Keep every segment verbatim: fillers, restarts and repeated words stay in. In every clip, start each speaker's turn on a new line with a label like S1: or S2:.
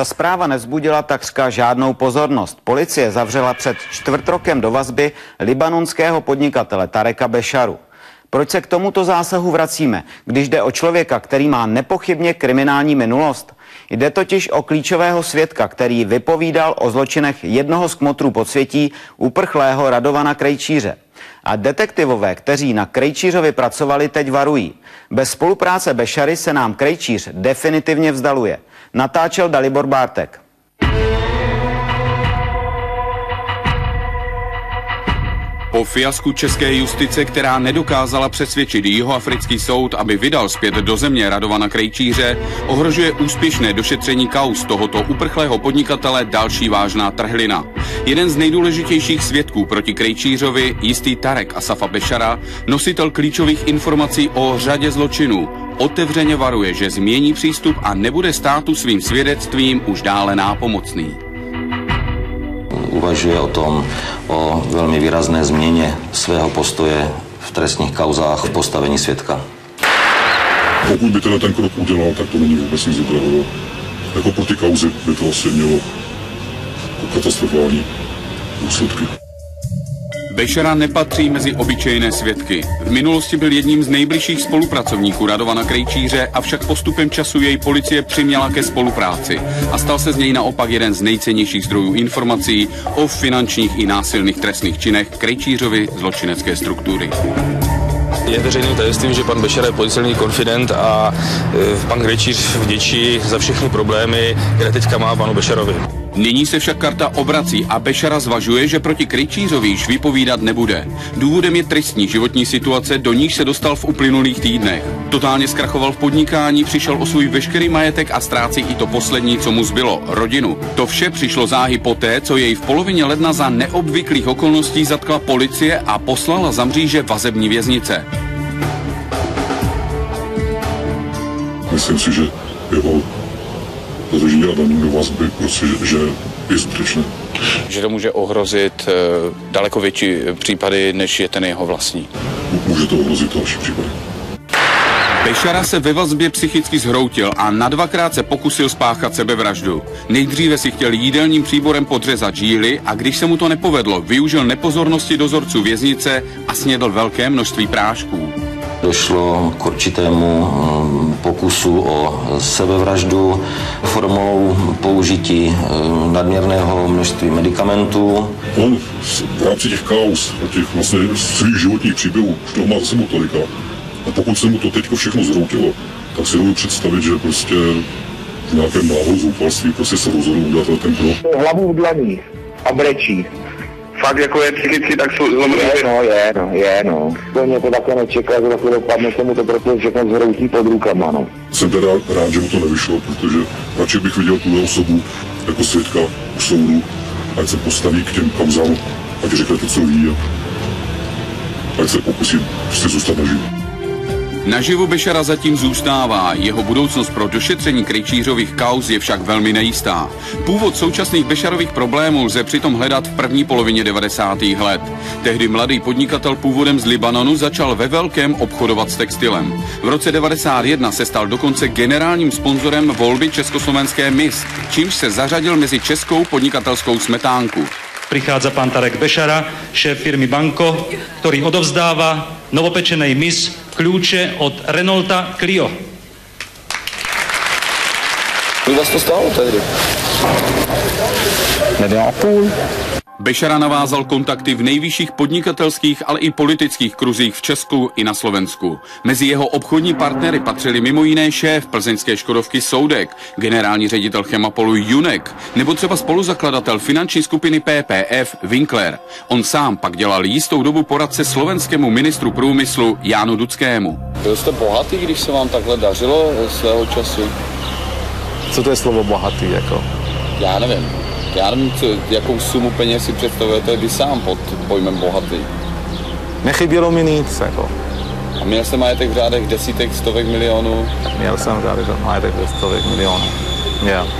S1: Ta zpráva nevzbudila takřka žádnou pozornost. Policie zavřela před čtvrt rokem do vazby libanonského podnikatele Tareka Bešaru. Proč se k tomuto zásahu vracíme, když jde o člověka, který má nepochybně kriminální minulost? Jde totiž o klíčového svědka, který vypovídal o zločinech jednoho z kmotrů podsvětí, uprchlého Radovana Krejčíře. A detektivové, kteří na Krejčířovi pracovali, teď varují. Bez spolupráce Bešary se nám Krejčíř definitivně vzdaluje. Natáčel Dalibor Bártek.
S2: Po fiasku české justice, která nedokázala přesvědčit jihoafrický soud, aby vydal zpět do země Radovana Krejčíře, ohrožuje úspěšné došetření kauz tohoto uprchlého podnikatele další vážná trhlina. Jeden z nejdůležitějších svědků proti Krejčířovi, jistý Tarek Asafa Bešara, nositel klíčových informací o řadě zločinů, otevřeně varuje, že změní přístup a nebude státu svým svědectvím už dále nápomocný.
S3: Uvažuje o tom, o velmi výrazné změně svého postoje v trestních kauzách v postavení svědka.
S4: Pokud by teda ten krok udělal, tak to není vůbec nic dobrého. Jako pro ty kauzy by to asi mělo katastrofální důsledky.
S2: Bešara nepatří mezi obyčejné svědky. V minulosti byl jedním z nejbližších spolupracovníků Radovana Krejčíře, avšak postupem času jej policie přiměla ke spolupráci a stal se z něj naopak jeden z nejcennějších zdrojů informací o finančních i násilných trestných činech Krejčířovy zločinecké struktury.
S5: Je veřejným tajemstvím, že pan Bešara je policejní konfident a pan Krejčíř vděčí za všechny problémy, které teďka má panu Bešarovi.
S2: Nyní se však karta obrací a Bešara zvažuje, že proti Krejčířovi již vypovídat nebude. Důvodem je tristní životní situace, do níž se dostal v uplynulých týdnech. Totálně zkrachoval v podnikání, přišel o svůj veškerý majetek a ztrácí i to poslední, co mu zbylo, rodinu. To vše přišlo záhy poté, co jej v polovině ledna za neobvyklých okolností zatkla policie a poslala za mříže vazební věznice.
S4: Myslím si, že jeho zadržení a daní do vazby, prostě, že je zbytečné.
S2: Že to může ohrozit e, daleko větší případy, než je ten jeho vlastní.
S4: Může to ohrozit další případy.
S2: Bešara se ve vazbě psychicky zhroutil a na dvakrát se pokusil spáchat sebevraždu. Nejdříve si chtěl jídelním příborem podřezat žíly a když se mu to nepovedlo, využil nepozornosti dozorců věznice a snědl velké množství prášků.
S3: Došlo k určitému pokusu o sebevraždu formou použití nadměrného množství medicamentů.
S4: On v rámci těch kauz, těch vlastně svých životních příběhů, už toho má za sebou tolika. A pokud se mu to teď všechno zhroutilo, tak si dovedu představit, že prostě v nějakém návodu zoufalství prostě se rozhodl udělat ten krok.
S6: Hlavu v dlaních a brečí. Fakt jako je psychicky tak zlomený. Je, no, je, no, je, no. To mě to také nečeká, že takhle dopadne, se mu to prostě všechno zhroutí pod rukama, no.
S4: Jsem teda rád, že mu to nevyšlo, protože radši bych viděl tuhle osobu jako svědka u soudu, ať se postaví k těm kauzám, ať řekne to, co ví, a ať se pokusí prostě zůstat naživu.
S2: Naživu Bešara zatím zůstává, jeho budoucnost pro došetření Krejčířových kauz je však velmi nejistá. Původ současných Bešarových problémů lze přitom hledat v první polovině devadesátých let. Tehdy mladý podnikatel původem z Libanonu začal ve velkém obchodovat s textilem. V roce devadesát jedna se stal dokonce generálním sponzorem volby československé Miss, čímž se zařadil mezi českou podnikatelskou smetánku.
S7: Prichádza pán Tarek Bešara, šéf firmy Banco, ktorý odovzdáva novopečenej Miss kľúče od Renaulta Clio.
S5: Kolik vás to stálo tehdy?
S6: Milion a půl.
S2: Bešara navázal kontakty v nejvyšších podnikatelských, ale i politických kruzích v Česku i na Slovensku. Mezi jeho obchodní partnery patřili mimo jiné šéf plzeňské Škodovky Soudek, generální ředitel Chemapolu Junek, nebo třeba spoluzakladatel finanční skupiny P P F Winkler. On sám pak dělal jistou dobu poradce slovenskému ministru průmyslu Jánu Dudskému.
S8: Byl jste bohatý, když se vám takhle dařilo svého času?
S5: Co to je slovo bohatý, jako?
S8: Já nevím. Já nevím, co, jakou sumu peněz si představujete vy sám pod pojmem bohatý.
S5: Nechybělo mi nic, jako.
S8: A měl jste majetek v řádech desítek, stovek milionů?
S5: Měl jsem v řádech majetek v stovek milionů. Yeah.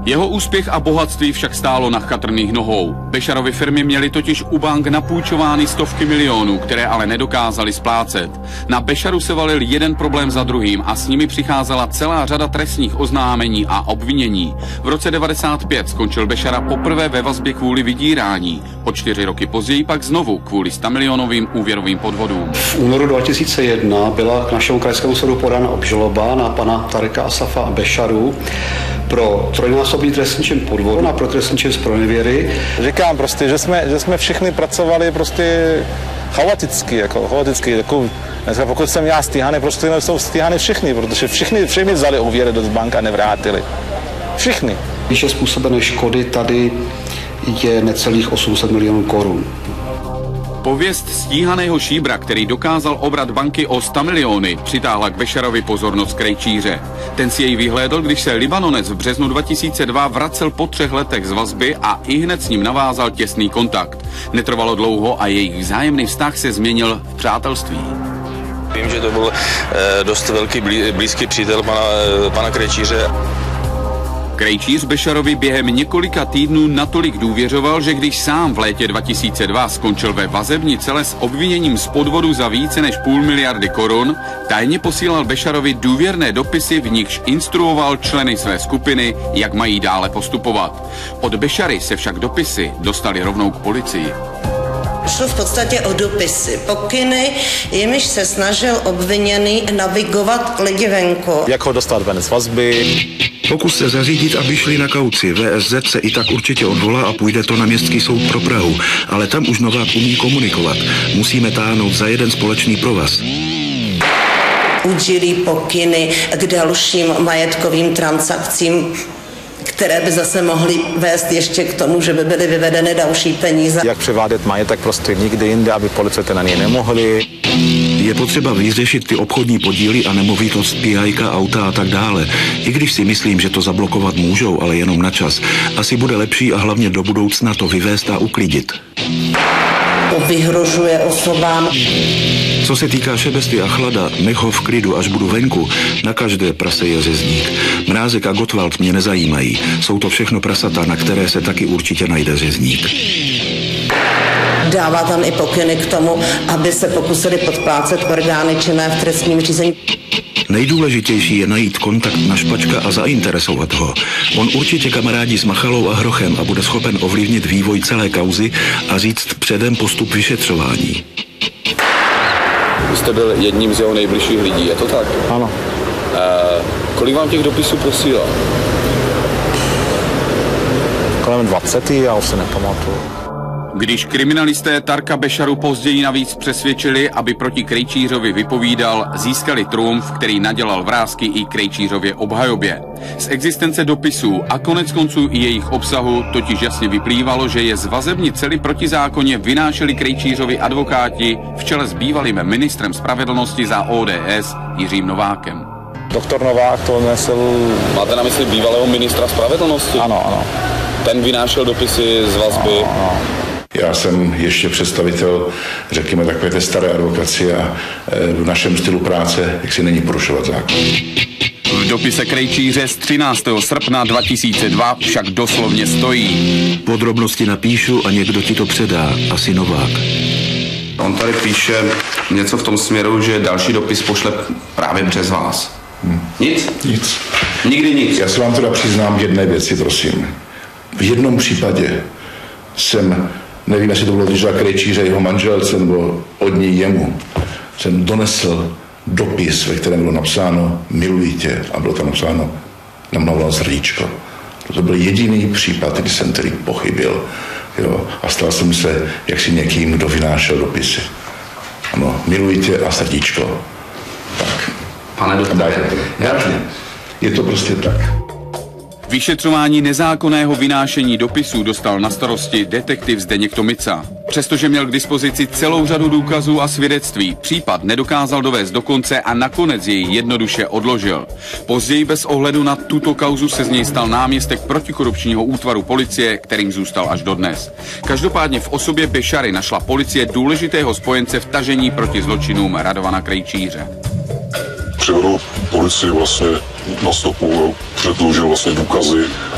S2: Jeho úspěch a bohatství však stálo na chatrných nohou. Bešarovy firmy měly totiž u bank napůjčovány stovky milionů, které ale nedokázali splácet. Na Bešaru se valil jeden problém za druhým a s nimi přicházela celá řada trestních oznámení a obvinění. V roce devadesát pět skončil Bešara poprvé ve vazbě kvůli vydírání. O čtyři roky později pak znovu kvůli stamilionovým úvěrovým podvodům.
S9: V únoru dva tisíce jedna byla k našemu krajskému soudu podána obžaloba na pana Tareka Asafa Bešaru pro trojnásobný trestný čin podvodu a pro trestný čin zpronevěry.
S10: Říkám prostě, že jsme, že jsme všichni pracovali prostě chaoticky, jako chaoticky, jako dneska pokud jsem já stíhaný, prostě jsou stíhaný všichni, protože všichni, všichni vzali úvěry do banky a nevrátili. Všichni.
S9: Výše způsobené škody tady je necelých osm set milionů korun.
S2: Pověst stíhaného šíbra, který dokázal obrat banky o sto miliony, přitáhla k Bešarovi pozornost krejčíře. Ten si jej vyhlédl, když se Libanonec v březnu dva tisíce dva vracel po třech letech z vazby a ihned s ním navázal těsný kontakt. Netrvalo dlouho a jejich vzájemný vztah se změnil v přátelství.
S5: Vím, že to byl eh, dost velký blízký přítel pana, eh, pana krejčíře.
S2: Krejčíř Bešarovi během několika týdnů natolik důvěřoval, že když sám v létě dva tisíce dva skončil ve vazební cele s obviněním z podvodu za více než půl miliardy korun, tajně posílal Bešarovi důvěrné dopisy, v nichž instruoval členy své skupiny, jak mají dále postupovat. Od Bešary se však dopisy dostaly rovnou k policii.
S11: Šlo v podstatě o dopisy, pokyny, jimiž se snažil obviněný navigovat lidi venku.
S10: Jak ho dostat ven z vazby.
S12: Pokus se zařídit, aby šli na kauci. V S Z se i tak určitě odvolá a půjde to na Městský soud pro Prahu. Ale tam už Novák umí komunikovat. Musíme táhnout za jeden společný provaz.
S11: Udílí pokyny k dalším majetkovým transakcím, které by zase mohly vést ještě k tomu, že by byly vyvedeny další peníze.
S10: Jak převádět majetek prostě nikdy jinde, aby policisté na něj nemohli.
S12: Je potřeba vyřešit ty obchodní podíly a nemovitost, píhajka, auta a tak dále. I když si myslím, že to zablokovat můžou, ale jenom na čas. Asi bude lepší a hlavně do budoucna to vyvést a uklidit.
S11: Vyhrožuje osobám.
S12: Co se týká šebesty a chlada, nech ho v klidu, až budu venku. Na každé prase je řezník. Mrázek a Gottwald mě nezajímají. Jsou to všechno prasata, na které se taky určitě najde řezník.
S11: Dává tam i pokyny k tomu, aby se pokusili podplácet orgány činné v trestním řízení.
S12: Nejdůležitější je najít kontakt na špačka a zainteresovat ho. On určitě kamarádí s Machalou a Hrochem a bude schopen ovlivnit vývoj celé kauzy a říct předem postup vyšetřování.
S8: Vy jste byl jedním z jeho nejbližších lidí, je to tak?
S10: Ano.
S8: E, kolik vám těch dopisů posílal?
S10: Kolem dvacet, já už se nepamatuju.
S2: Když kriminalisté Tarka Bešaru později navíc přesvědčili, aby proti Krejčířovi vypovídal, získali trumf, který nadělal vrásky i Krejčířově obhajobě. Z existence dopisů a konec konců i jejich obsahu totiž jasně vyplývalo, že je z vazební cely protizákonně vynášeli Krejčířovi advokáti v čele s bývalým ministrem spravedlnosti za O D S Jiřím Novákem.
S10: Doktor Novák to nesl...
S8: Máte na mysli bývalého ministra spravedlnosti?
S10: Ano, ano.
S8: Ten vynášel dopisy z vazby?
S10: Ano, ano.
S4: Já jsem ještě představitel, řekněme, takové té staré advokacie a v našem stylu práce, jak si není porušovat zákon.
S2: V dopise Krejčíře z třináctého srpna dva tisíce dva však doslovně stojí.
S12: Podrobnosti napíšu a někdo ti to předá, asi Novák.
S13: On tady píše něco v tom směru, že další dopis pošle právě přes vás.
S4: Hmm.
S13: Nic?
S4: Nic.
S13: Nikdy nic.
S4: Já se vám teda přiznám jedné věci, prosím. V jednom případě jsem, nevím, jestli to bylo když Krejčíře jeho manželce nebo od ní jemu, jsem donesl dopis, ve kterém bylo napsáno miluji tě a bylo tam napsáno namaloval srdíčko. To byl jediný případ, kdy jsem tedy pochybil. Jo, a stal jsem se jaksi někým, kdo vynášel dopisy. Ano, miluji tě a srdíčko. Tak.
S13: Pane doktore,
S4: je to prostě tak.
S2: Vyšetřování nezákonného vynášení dopisů dostal na starosti detektiv Zdeněk Tomica. Přestože měl k dispozici celou řadu důkazů a svědectví, případ nedokázal dovést do konce a nakonec jej jednoduše odložil. Později bez ohledu na tuto kauzu se z něj stal náměstek protikorupčního útvaru policie, kterým zůstal až dodnes. Každopádně v osobě Bešary našla policie důležitého spojence v tažení proti zločinům Radovana Krejčíře.
S4: Přivedl policii vlastně na stopu, předložil vlastně důkazy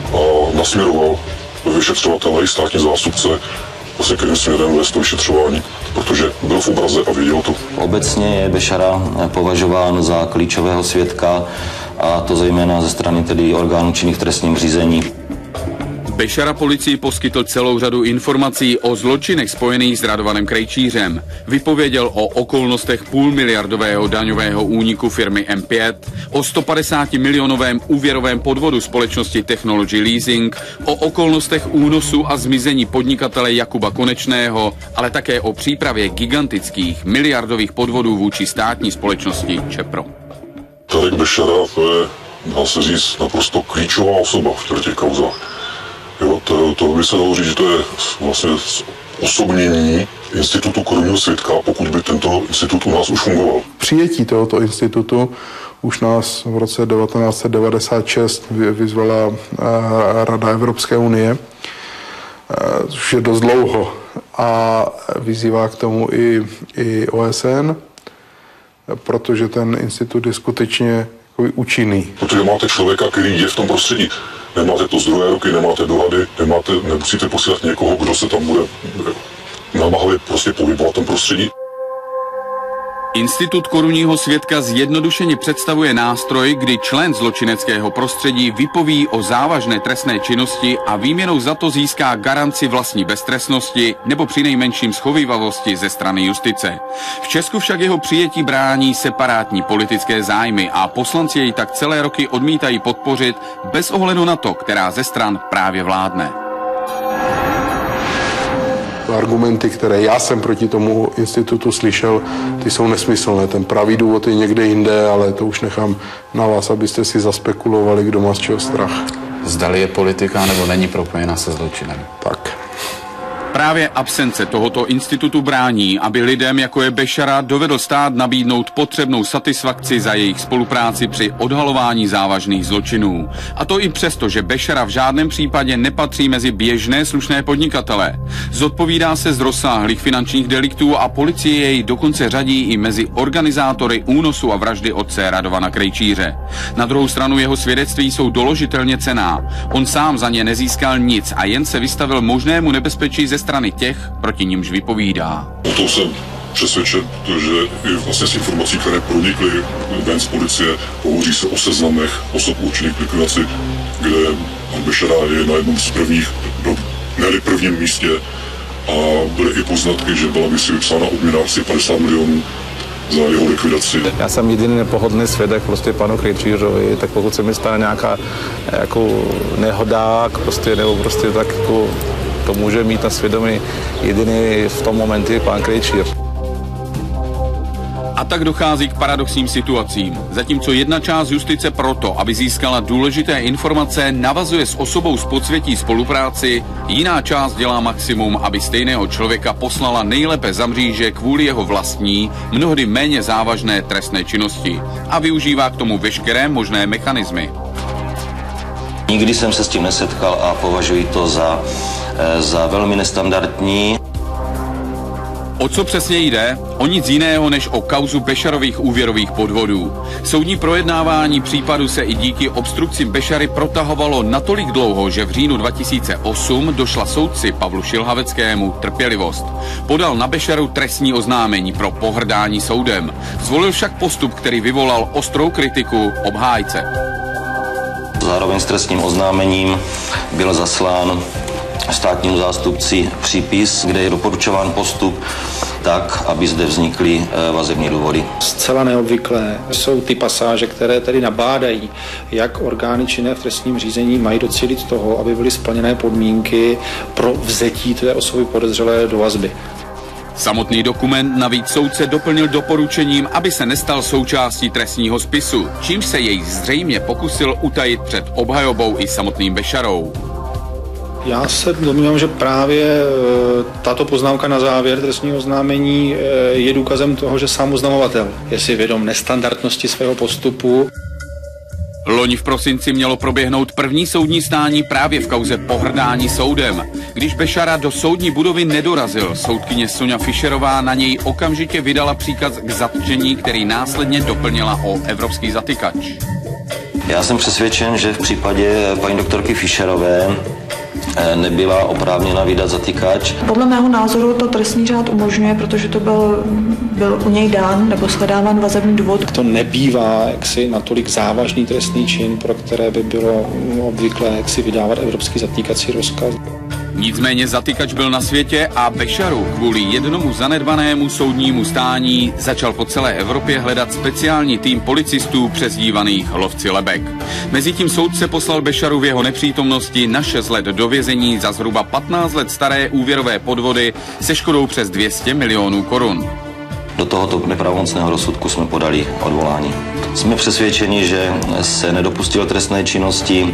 S4: a nasměroval vyšetřovatele i státní zástupce vlastně kterým směrem vést to vyšetřování, protože byl v obraze a viděl to.
S3: Obecně je Bešara považován za klíčového svědka, a to zejména ze strany tedy orgánů činných v trestním řízení.
S2: Bešara policii poskytl celou řadu informací o zločinech spojených s Radovanem Krejčířem. Vypověděl o okolnostech půlmiliardového daňového úniku firmy M pět, o sto padesát milionovém úvěrovém podvodu společnosti Technology Leasing, o okolnostech únosu a zmizení podnikatele Jakuba Konečného, ale také o přípravě gigantických miliardových podvodů vůči státní společnosti Čepro.
S4: Tarek Bešara, to je, dá se říct, naprosto klíčová osoba v těch kauzách. Jo, to, to by se dalo říct, že to je vlastně osobnění institutu korunního svědka, pokud by tento institut u nás už fungoval.
S14: Přijetí tohoto institutu už nás v roce devatenáct set devadesát šest vyzvala Rada Evropské unie, což je dost dlouho, a vyzývá k tomu i, i O S N, protože ten institut je skutečně účinný.
S4: Protože máte člověka, který je v tom prostředí. Nemáte to zdroje roky, nemáte dohady, nemáte, nemusíte posílat někoho, kdo se tam bude namáhavě prostě pohybovat v tom prostředí.
S2: Institut korunního svědka zjednodušeně představuje nástroj, kdy člen zločineckého prostředí vypoví o závažné trestné činnosti a výměnou za to získá garanci vlastní beztrestnosti nebo přinejmenším schovívavosti ze strany justice. V Česku však jeho přijetí brání separátní politické zájmy a poslanci jej tak celé roky odmítají podpořit bez ohledu na to, která ze stran právě vládne.
S14: Argumenty, které já jsem proti tomu institutu slyšel, ty jsou nesmyslné. Ten pravý důvod je někde jinde, ale to už nechám na vás, abyste si zaspekulovali, kdo má z čeho strach.
S15: Zdali je politika nebo není propojená se zločinem.
S14: Tak.
S2: Právě absence tohoto institutu brání, aby lidem, jako je Bešara, dovedl stát nabídnout potřebnou satisfakci za jejich spolupráci při odhalování závažných zločinů. A to i přesto, že Bešara v žádném případě nepatří mezi běžné slušné podnikatele. Zodpovídá se z rozsáhlých finančních deliktů a policie jej dokonce řadí i mezi organizátory únosu a vraždy otce Radovana Krejčíře. Na druhou stranu jeho svědectví jsou doložitelně cenná. On sám za ně nezískal nic a jen se vystavil možnému nebezpečí ze strany těch, proti nimž vypovídá.
S4: O tom jsem přesvědčen, protože i vlastně z informací, které pronikly ven z policie, hovoří se o seznamech osob určených k likvidaci, kde pan Bešara je na jednom z prvních, ne prvním místě, a byly i poznatky, že byla by si vypsána odměna asi padesát milionů za jeho likvidaci.
S10: Já jsem jediný nepohodlný svědek prostě panu Krejčířovi, tak pokud se mi stane nějaká jako nehoda, prostě, nebo prostě tak jako to může mít na svědomí jediný v tom momentě pán Krejčíř.
S2: A tak dochází k paradoxním situacím. Zatímco jedna část justice proto, aby získala důležité informace, navazuje s osobou z podsvětí spolupráci, jiná část dělá maximum, aby stejného člověka poslala nejlépe za mříže kvůli jeho vlastní, mnohdy méně závažné trestné činnosti a využívá k tomu veškeré možné mechanismy.
S3: Nikdy jsem se s tím nesetkal a považuji to za, za velmi nestandardní.
S2: O co přesně jde? O nic jiného než o kauzu Bešarových úvěrových podvodů. Soudní projednávání případu se i díky obstrukcím Bešary protahovalo natolik dlouho, že v říjnu dva tisíce osm došla soudci Pavlu Šilhaveckému trpělivost. Podal na Bešaru trestní oznámení pro pohrdání soudem. Zvolil však postup, který vyvolal ostrou kritiku obhájce.
S3: Zároveň s trestním oznámením byl zaslán státnímu zástupci přípis, kde je doporučován postup tak, aby zde vznikly vazební důvody.
S16: Zcela neobvyklé jsou ty pasáže, které tedy nabádají, jak orgány činné v trestním řízení mají docílit toho, aby byly splněné podmínky pro vzetí té osoby podezřelé do vazby.
S2: Samotný dokument navíc soudce doplnil doporučením, aby se nestal součástí trestního spisu, čímž se jej zřejmě pokusil utajit před obhajobou i samotným Bešarou.
S16: Já se domnívám, že právě tato poznámka na závěr trestního oznámení je důkazem toho, že sám oznamovatel je si vědom nestandardnosti svého postupu.
S2: Loni v prosinci mělo proběhnout první soudní stání právě v kauze pohrdání soudem. Když Bešara do soudní budovy nedorazil, soudkyně Sonja Fischerová na něj okamžitě vydala příkaz k zatčení, který následně doplnila o evropský zatykač.
S3: Já jsem přesvědčen, že v případě paní doktorky Fischerové nebyla oprávněna vydat zatykač.
S17: Podle mého názoru to trestní řád umožňuje, protože to byl, byl u něj dán nebo shledáván vazební důvod.
S16: To nebývá jaksi natolik závažný trestný čin, pro které by bylo obvyklé jaksi vydávat evropský zatýkací rozkaz.
S2: Nicméně zatykač byl na světě a Besharu kvůli jednomu zanedbanému soudnímu stání začal po celé Evropě hledat speciální tým policistů přezdívaných lovci lebek. Mezitím soudce poslal Besharu v jeho nepřítomnosti na šest let do vězení za zhruba patnáct let staré úvěrové podvody se škodou přes dvě stě milionů korun.
S3: Do tohoto nepravomocného rozsudku jsme podali odvolání. Jsme přesvědčeni, že se nedopustil trestné činnosti,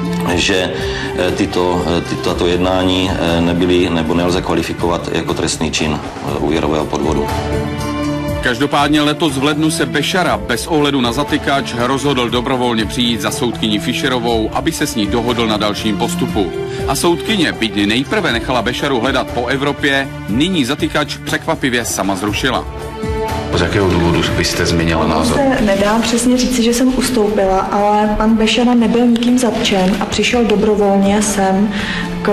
S3: že tyto, tyto tato jednání nebyly nebo nelze kvalifikovat jako trestný čin úvěrového podvodu.
S2: Každopádně letos v lednu se Bešara bez ohledu na zatykač rozhodl dobrovolně přijít za soudkyni Fischerovou, aby se s ní dohodl na dalším postupu. A soudkyně, byť nejprve nechala Bešaru hledat po Evropě, nyní zatykač překvapivě sama zrušila.
S15: Z jakého důvodu byste změnila názor?
S17: Se nedá přesně říci, že jsem ustoupila, ale pan Bešara nebyl nikým zatčen a přišel dobrovolně sem k,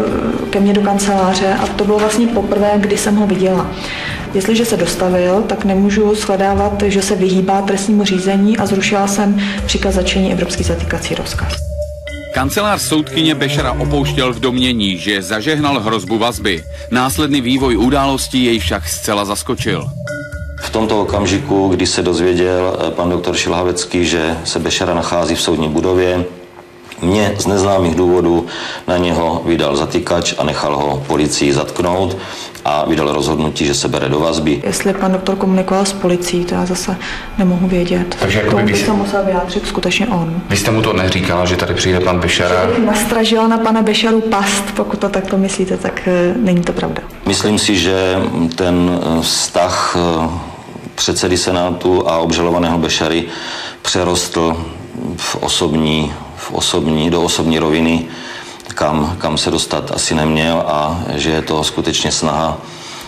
S17: ke mně do kanceláře a to bylo vlastně poprvé, kdy jsem ho viděla. Jestliže se dostavil, tak nemůžu shledávat, že se vyhýbá trestnímu řízení a zrušila jsem příkaz zatčení evropský zatýkací rozkaz.
S2: Kancelář soudkyně Bešara opouštěl v domnění, že zažehnal hrozbu vazby. Následný vývoj událostí jej však zcela zaskočil.
S3: V tomto okamžiku, kdy se dozvěděl pan doktor Šilhavecký, že se Bešara nachází v soudní budově, mě z neznámých důvodů na něho vydal zatykač a nechal ho policii zatknout a vydal rozhodnutí, že se bere do vazby.
S17: Jestli pan doktor komunikoval s policií, to já zase nemohu vědět.
S15: Takže jako
S17: by
S15: by
S17: se musel vyjádřit skutečně on.
S15: Vy jste mu to neříkala, že tady přijde pan Bešara?
S17: Že bych nastražila na pana Bešaru past, pokud to takto myslíte, tak není to pravda.
S3: Myslím si, že ten vztah předsedy Senátu a obžalovaného Bešary přerostl v osobní, v osobní, do osobní roviny, kam, kam se dostat asi neměl a že je to skutečně snaha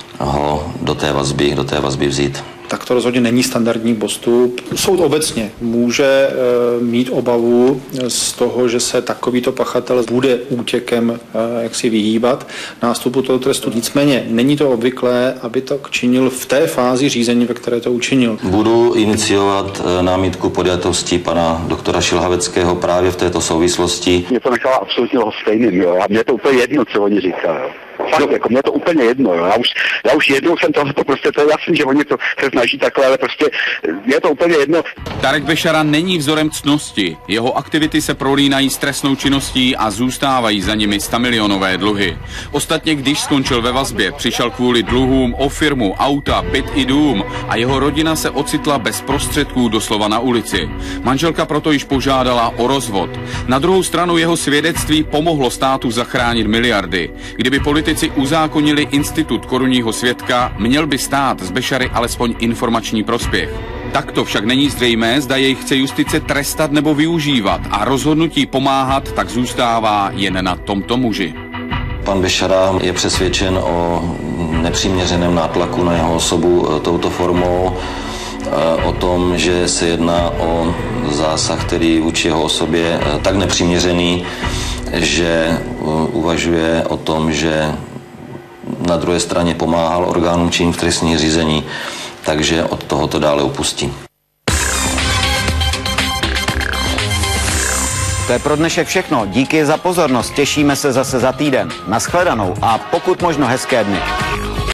S3: ho do té vazby, do té vazby vzít.
S16: Tak to rozhodně není standardní postup. Soud obecně může e, mít obavu z toho, že se takovýto pachatel bude útěkem e, jak si vyhýbat nástupu toho trestu. Nicméně není to obvyklé, aby to činil v té fázi řízení, ve které to učinil.
S3: Budu iniciovat e, námitku podjatosti pana doktora Šilhaveckého právě v této souvislosti.
S6: Mě to nechala absolutně lhostejným, jo, a mě to úplně jedno, co oni říkají. Fakt, jako mě to úplně jedno, jo. Já už, já už jednou jsem to, to prostě, to je jasný, že oni to se snaží takhle, ale prostě je to úplně jedno.
S2: Tarek Bešara není vzorem ctnosti. Jeho aktivity se prolínají s trestnou činností a zůstávají za nimi stamilionové dluhy. Ostatně, když skončil ve vazbě, přišel kvůli dluhům o firmu, auta, byt i dům a jeho rodina se ocitla bez prostředků doslova na ulici. Manželka proto již požádala o rozvod. Na druhou stranu jeho svědectví pomohlo státu zachránit miliardy. Kdyby politici uzákonili institut korunního svědka, měl by stát z Bešary alespoň informační prospěch. Takto však není zřejmé, zda jej chce justice trestat nebo využívat a rozhodnutí pomáhat tak zůstává jen na tomto muži.
S3: Pan Bešara je přesvědčen o nepřiměřeném nátlaku na jeho osobu touto formou, o tom, že se jedná o zásah, který vůči jeho osobě tak nepřiměřený, že uvažuje o tom, že na druhé straně pomáhal orgánům činným v trestním řízení, takže od tohoto dále upustí.
S1: To je pro dnešek všechno. Díky za pozornost. Těšíme se zase za týden. Nashledanou a pokud možno hezké dny.